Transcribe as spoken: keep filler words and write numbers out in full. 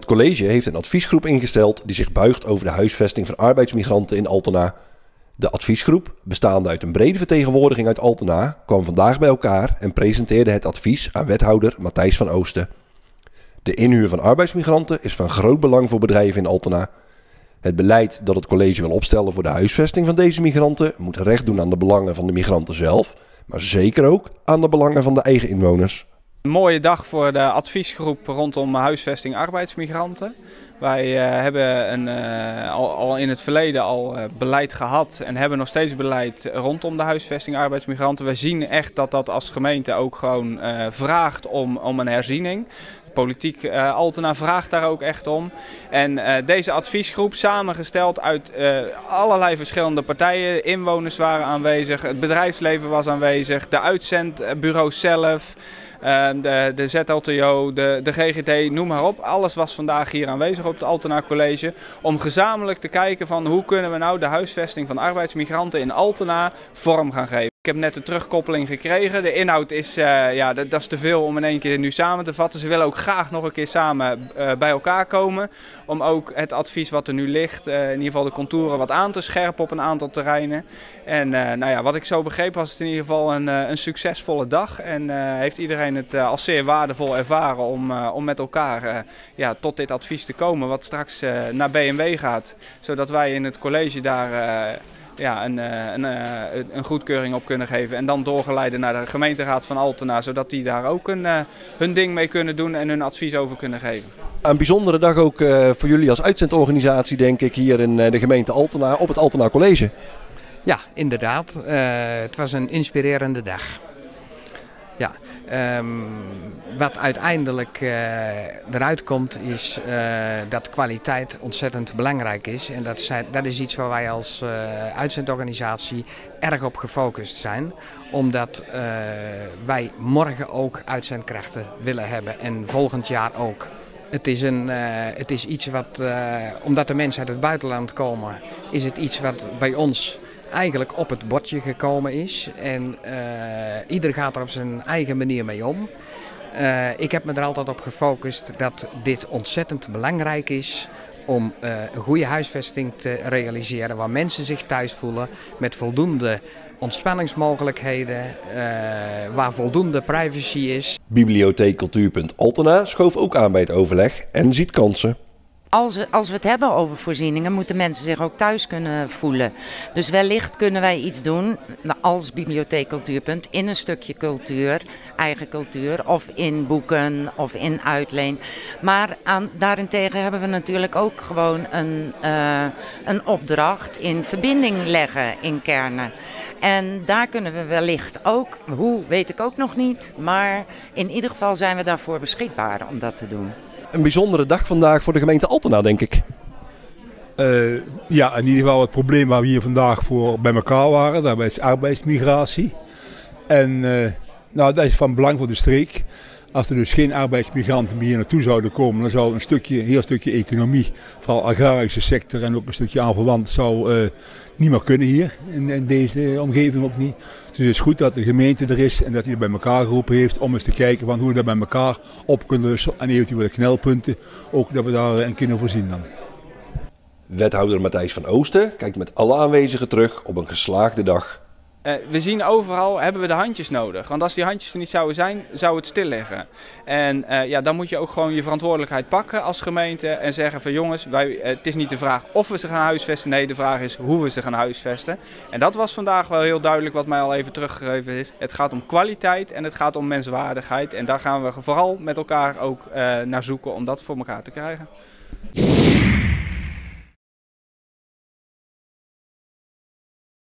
college heeft een adviesgroep ingesteld die zich buigt over de huisvesting van arbeidsmigranten in Altena. De adviesgroep, bestaande uit een brede vertegenwoordiging uit Altena, kwam vandaag bij elkaar en presenteerde het advies aan wethouder Matthijs van Oosten. De inhuur van arbeidsmigranten is van groot belang voor bedrijven in Altena. Het beleid dat het college wil opstellen voor de huisvesting van deze migranten moet recht doen aan de belangen van de migranten zelf, maar zeker ook aan de belangen van de eigen inwoners. Een mooie dag voor de adviesgroep rondom huisvesting arbeidsmigranten. Wij uh, hebben een, uh, al, al in het verleden al uh, beleid gehad en hebben nog steeds beleid rondom de huisvesting arbeidsmigranten. We zien echt dat dat als gemeente ook gewoon uh, vraagt om, om een herziening. Politiek uh, Altena vraagt daar ook echt om. En uh, deze adviesgroep, samengesteld uit uh, allerlei verschillende partijen, inwoners waren aanwezig, het bedrijfsleven was aanwezig, de uitzendbureaus zelf, uh, de, de Z L T O, de, de G G D, noem maar op. Alles was vandaag hier aanwezig op het Altena College om gezamenlijk te kijken van hoe kunnen we nou de huisvesting van arbeidsmigranten in Altena vorm gaan geven. Ik heb net de terugkoppeling gekregen. De inhoud is, uh, ja, dat, dat is te veel om in één keer nu samen te vatten. Ze willen ook graag nog een keer samen uh, bij elkaar komen. Om ook het advies wat er nu ligt, uh, in ieder geval de contouren wat aan te scherpen op een aantal terreinen. En uh, nou ja, wat ik zo begreep was het in ieder geval een, uh, een succesvolle dag. En uh, heeft iedereen het uh, als zeer waardevol ervaren om, uh, om met elkaar uh, ja, tot dit advies te komen. Wat straks uh, naar B M W gaat. Zodat wij in het college daar... Uh, Ja, een, een, een goedkeuring op kunnen geven en dan doorgeleiden naar de gemeenteraad van Altena, zodat die daar ook een, hun ding mee kunnen doen en hun advies over kunnen geven. Een bijzondere dag ook uh, voor jullie als uitzendorganisatie, denk ik, hier in uh, de gemeente Altena op het Altena College. Ja, inderdaad. Uh, het was een inspirerende dag. Ja. Um, wat uiteindelijk uh, eruit komt is uh, dat kwaliteit ontzettend belangrijk is. En dat, zijn, dat is iets waar wij als uh, uitzendorganisatie erg op gefocust zijn. Omdat uh, wij morgen ook uitzendkrachten willen hebben en volgend jaar ook. Het is, een, uh, het is iets wat, uh, omdat de mensen uit het buitenland komen, is het iets wat bij ons eigenlijk op het bordje gekomen is. En uh, ieder gaat er op zijn eigen manier mee om. Uh, ik heb me er altijd op gefocust dat dit ontzettend belangrijk is om uh, een goede huisvesting te realiseren waar mensen zich thuis voelen met voldoende ontspanningsmogelijkheden, uh, waar voldoende privacy is. Bibliotheek Cultuur Altena schoof ook aan bij het overleg en ziet kansen. Als we, als we het hebben over voorzieningen, moeten mensen zich ook thuis kunnen voelen. Dus wellicht kunnen wij iets doen als Bibliotheek Cultuurpunt in een stukje cultuur, eigen cultuur, of in boeken of in uitleen. Maar aan, daarentegen hebben we natuurlijk ook gewoon een, uh, een opdracht in verbinding leggen in kernen. En daar kunnen we wellicht ook, hoe weet ik ook nog niet, maar in ieder geval zijn we daarvoor beschikbaar om dat te doen. Een bijzondere dag vandaag voor de gemeente Altena, denk ik. Uh, ja, in ieder geval het probleem waar we hier vandaag voor bij elkaar waren, dat is arbeidsmigratie. En uh, nou, dat is van belang voor de streek. Als er dus geen arbeidsmigranten meer hier naartoe zouden komen, dan zou een stukje, heel stukje economie, vooral agrarische sector en ook een stukje aanverwant, zou uh, niet meer kunnen hier, in, in deze omgeving ook niet. Dus het is goed dat de gemeente er is en dat hij er bij elkaar geroepen heeft om eens te kijken van hoe we dat bij elkaar op kunnen lossen en eventueel de knelpunten, ook dat we daarin kunnen voorzien dan. Wethouder Matthijs van Oosten kijkt met alle aanwezigen terug op een geslaagde dag. Uh, we zien overal, hebben we de handjes nodig. Want als die handjes er niet zouden zijn, zou het stil liggen. En uh, ja, dan moet je ook gewoon je verantwoordelijkheid pakken als gemeente. En zeggen van jongens, wij, uh, het is niet de vraag of we ze gaan huisvesten. Nee, de vraag is hoe we ze gaan huisvesten. En dat was vandaag wel heel duidelijk wat mij al even teruggegeven is. Het gaat om kwaliteit en het gaat om menswaardigheid. En daar gaan we vooral met elkaar ook uh, naar zoeken om dat voor elkaar te krijgen.